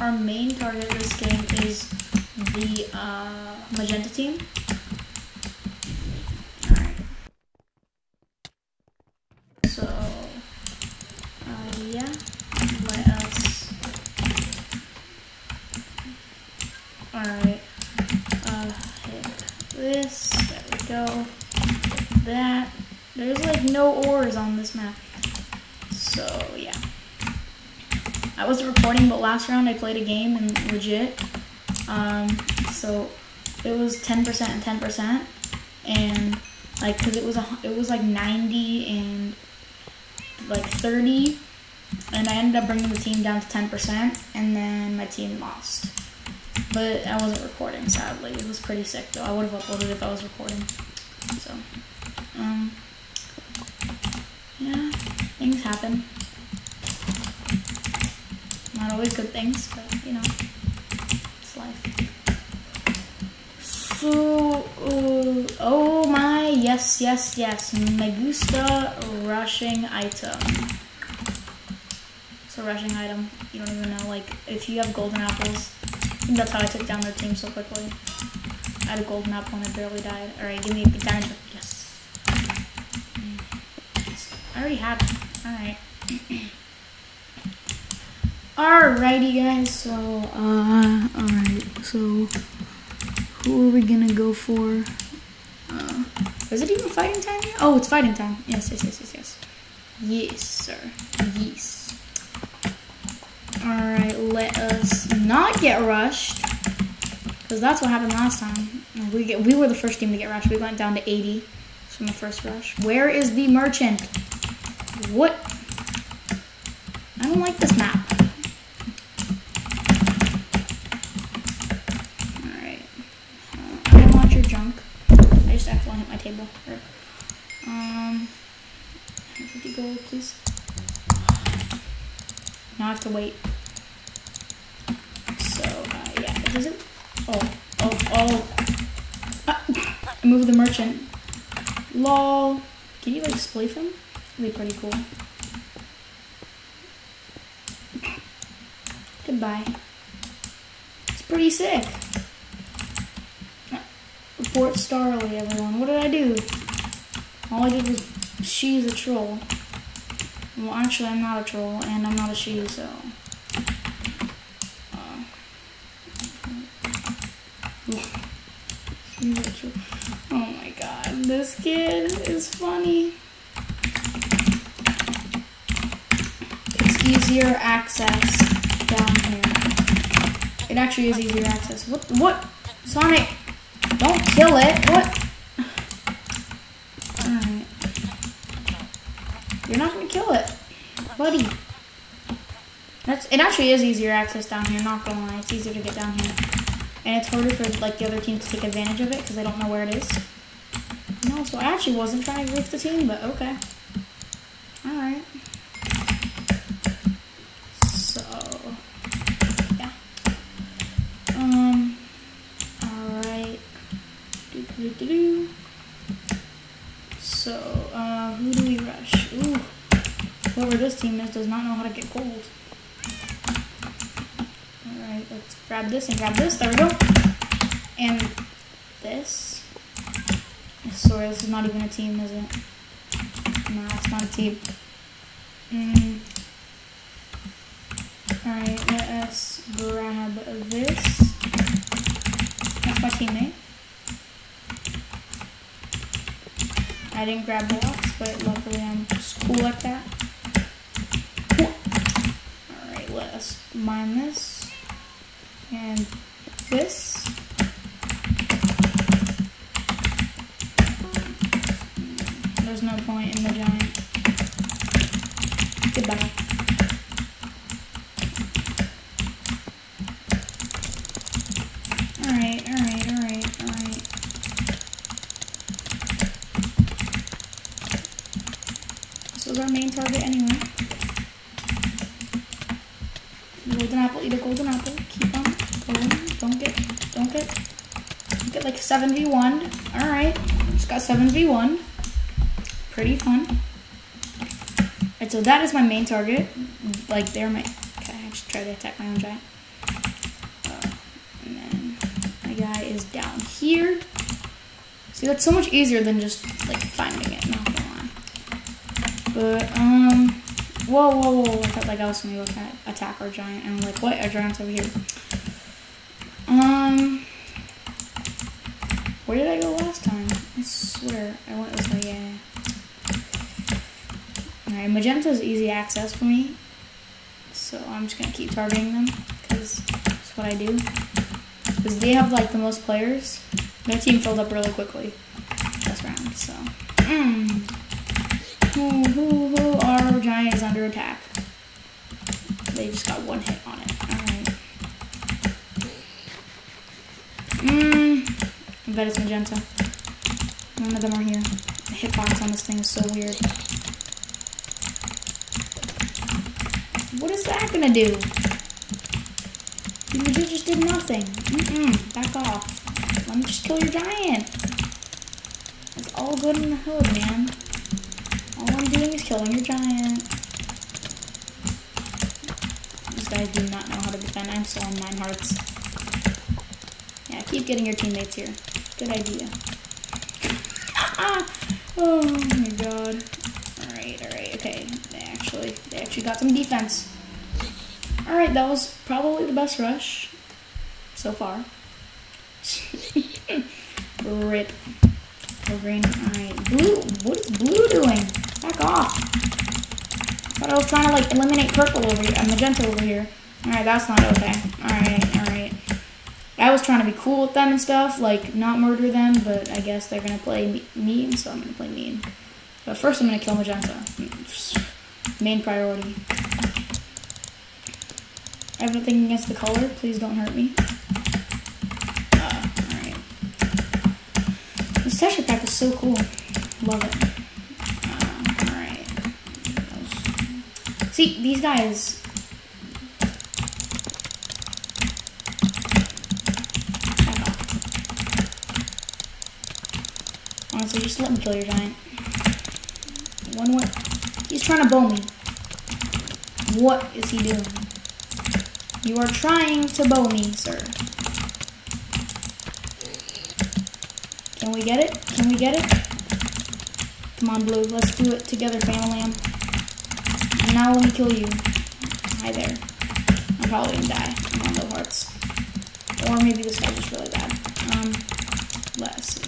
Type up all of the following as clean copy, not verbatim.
our main target of this game is the magenta team. Alright. So, yeah, let us. Alright. Hit this. There we go. That. There's like no ores on this map. So, yeah. I wasn't recording, but last round I played a game and legit. So it was 10% and 10%, and like, cause it was like 90 and like 30, and I ended up bringing the team down to 10%, and then my team lost. But I wasn't recording, sadly. It was pretty sick though. I would have uploaded if I was recording. So, yeah, things happen. Not always good things, but you know, it's life. So, oh my, yes, me gusta rushing item. It's a rushing item. You don't even know, like, if you have golden apples. I think that's how I took down their team so quickly. I had a golden apple and I barely died. Alright, give me a diamond. Yes. I already have it. Alright. Alrighty guys, so, alright, so, who are we gonna go for? Is it even fighting time yet? Oh, it's fighting time. Yes. Yes, sir. Yes. Alright, let us not get rushed, because that's what happened last time. We were the first team to get rushed. We went down to 80 from the first rush. Where is the merchant? What? I don't like this map. Junk. I just accidentally hit my table. 50 gold, please. Now I have to wait. So, yeah, does it? I moved the merchant. Lol. Can you, like, spleef him? That'd be pretty cool. Goodbye. It's pretty sick. Report Starly, everyone. What did I do? All I did was she's a troll. Well, actually, I'm not a troll, and I'm not a she, so. She's a troll. Oh my god, this kid is funny. It's easier access down here. It actually is easier access. What? Sonic! Don't kill it. What? Alright. You're not gonna kill it, buddy. It actually is easier access down here, not gonna lie. It's easier to get down here. And it's harder for like the other team to take advantage of it because they don't know where it is. No, so I actually wasn't trying to roof the team, but okay. Alright. So yeah. Alright. So, who do we rush? Ooh, whoever this team is does not know how to get gold. Alright, let's grab this and grab this. There we go. And this. Sorry, this is not even a team, is it? No, it's not a team. Alright, let us grab this. That's my teammate. I didn't grab blocks, but luckily I'm just cool like that. Alright, let us mine this. And this. There's no point in the giant. Goodbye. Alright. This was our main target anyway. Golden apple, eat a golden apple. Keep on going. Don't get like 7v1. Alright. Just got 7v1. Pretty fun. Alright, so that is my main target. Like, they're my... Okay, I just tried to attack my own giant. And then my guy is down here. See, that's so much easier than just like finding it, not gonna lie. But whoa, I thought like I was gonna go attack our giant, and I'm like, what? Our giant's over here. Where did I go last time? I swear I went this way. Yeah. Alright, magenta is easy access for me, so I'm just gonna keep targeting them because that's what I do. Because they have like the most players. Their team filled up really quickly this round, so. Our giant is under attack. They just got one hit on it. Alright. I bet it's magenta. None of them are here. The hitbox on this thing is so weird. What is that gonna do? You just did nothing. Back off. Let me just kill your giant. It's all good in the hood, man. All I'm doing is killing your giant. These guys do not know how to defend. I'm still on 9 hearts. Yeah, keep getting your teammates here. Good idea. Oh my god. Alright, okay. They actually got some defense. Alright, that was probably the best rush so far. Rip. Oh, green. Alright. Blue. What is blue doing? Back off. I thought I was trying to like eliminate purple over here. Magenta over here. Alright, that's not okay. Alright. I was trying to be cool with them and stuff, like not murder them, but I guess they're gonna play mean, so I'm gonna play mean. But first I'm gonna kill magenta. Main priority. I have nothing against the color. Please don't hurt me. Alright. This texture pack is so cool. Love it. Alright. See, these guys. Back off. Honestly, just let me kill your giant. One way. He's trying to bow me. What is he doing? You are trying to bow me, sir. Can we get it? Can we get it? Come on, blue. Let's do it together, family. And now let me kill you. Hi there. I'm probably gonna die. I'm on low hearts. Or maybe this guy's just really bad. Let's see.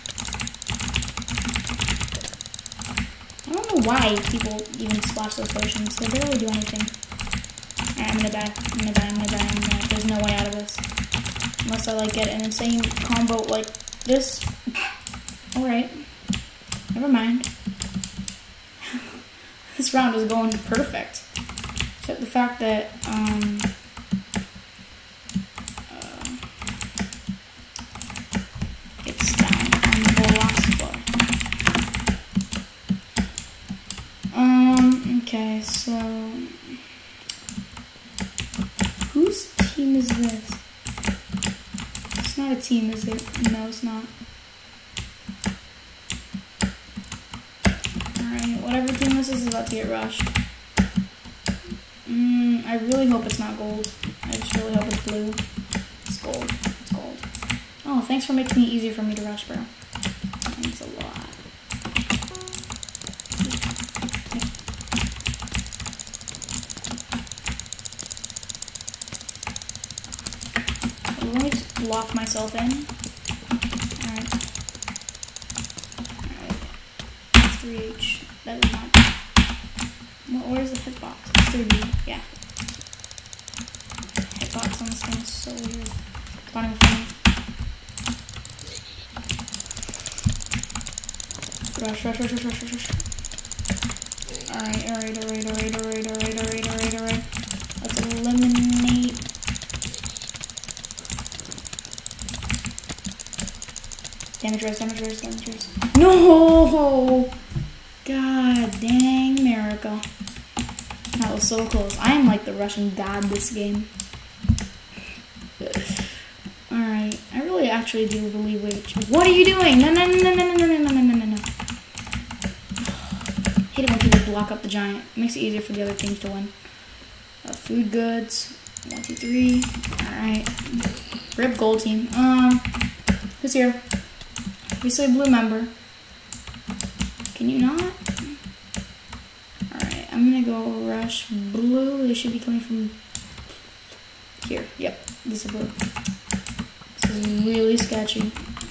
I don't know why people even splash those potions. They barely do anything. Alright, I'm gonna die. There's no way out of this. Unless I like get an insane combo like this. Alright. Never mind. This round is going perfect. Except the fact that, it's down on the whole last floor. Okay, so whose team is this? It's not a team, is it? No, it's not. Alright, whatever team this is about to get rushed. I really hope it's not gold. I just really hope it's blue. It's gold. It's gold. Oh, thanks for making it easier for me to rush, bro. Thanks a lot. Let me just lock myself in. Alright. It's 3H. That is not. Well, where's the hitbox? It's 3D. Yeah. Hitbox on this thing is so weird. It's not even funny. Rush. Alright. Let's eliminate. Damage res. No! God dang America. That was so close. I am like the Russian god this game. Alright. I really actually do believe what are you doing? No. Hate it when people block up the giant. It makes it easier for the other teams to win. Food goods. 1, 2, 3. Alright. Rip gold team. Who's here? Obviously a blue member. Can you not? Alright, I'm gonna go rush blue. They should be coming from here. Yep, this is blue. This is really sketchy.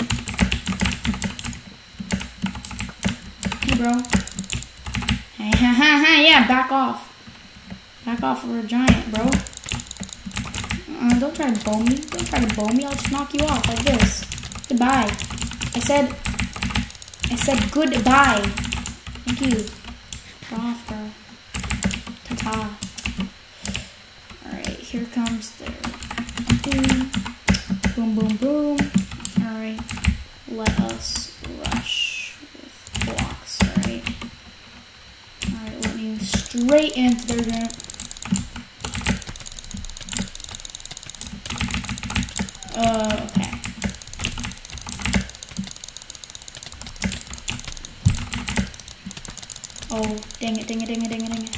Hey, bro. Hey, ha, ha, ha, yeah, back off. Back off for a giant, bro. Don't try to bow me. Don't try to bow me. I'll just knock you off like this. Goodbye. I said goodbye. Thank you. Go off, bro. Ta-ta. Alright, here comes their boom. Boom, boom, boom. Alright. Let us rush with blocks. Alright. Alright, let me straight into their game. Okay. Oh, dang it, dang it, dang it, dang it, dang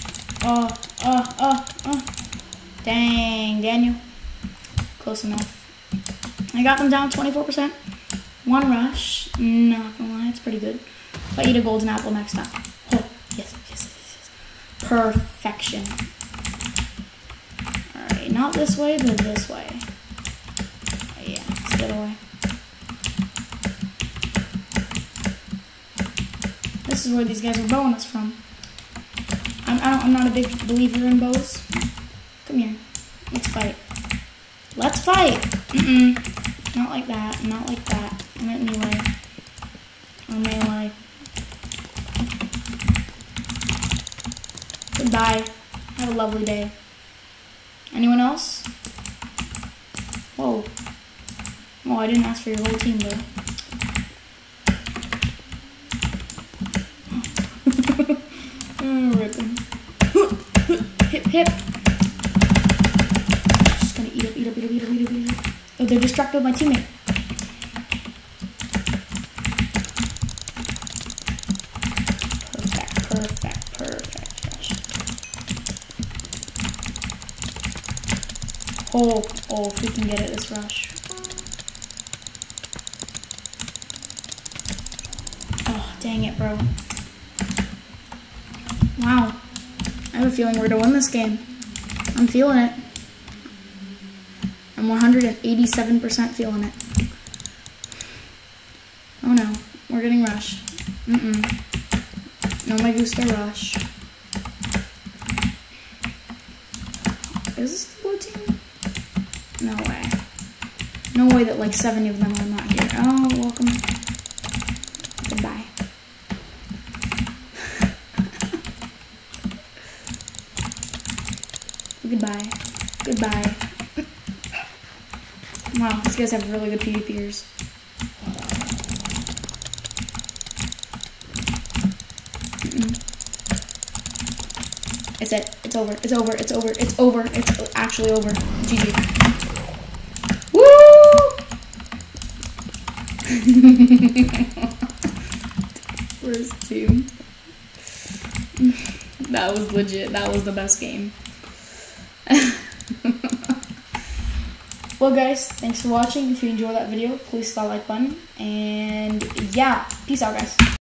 it. Dang, Daniel. Close enough. I got them down 24%. One rush. Not gonna lie, it's pretty good. If I eat a golden apple next time. Oh, yes, yes, yes, yes. Perfection. Alright, not this way, but this way. Yeah, let's get away. This is where these guys are bowing us from. I'm not a big believer in bows. Come here. Let's fight. Let's fight! Not like that. Not like that. I meant melee. Or melee. Goodbye. Have a lovely day. Anyone else? Whoa. Oh, I didn't ask for your whole team though. Rip him. Hip, hip. Just gonna eat up. Oh, they're distracted with my teammate. Perfect. Oh, if we can get it, this rush. Oh, dang it, bro. Wow. I have a feeling we're going to win this game. I'm feeling it. I'm 187% feeling it. Oh no. We're getting rushed. No my Gusta rush. Is this the blue team? No way. No way that like 70 of them are not here. Oh, welcome. Goodbye. Goodbye. Wow, these guys have really good PvPers. It's it. It's over. It's actually over. GG. Woo! First team. That was legit. That was the best game. Well guys, thanks for watching. If you enjoyed that video, please hit that like button. And yeah, peace out guys.